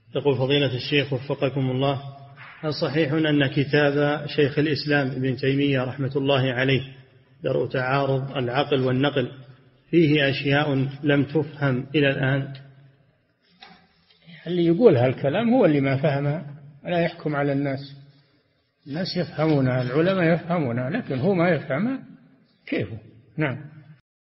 يقول فضيلة الشيخ وفقكم الله: هل صحيح أن كتاب شيخ الإسلام ابن تيمية رحمة الله عليه درء تعارض العقل والنقل فيه أشياء لم تفهم إلى الآن؟ اللي يقول هالكلام هو اللي ما فهمها، لا يحكم على الناس. الناس يفهمونها، العلماء يفهمونها، لكن هو ما يفهمها كيفه. نعم.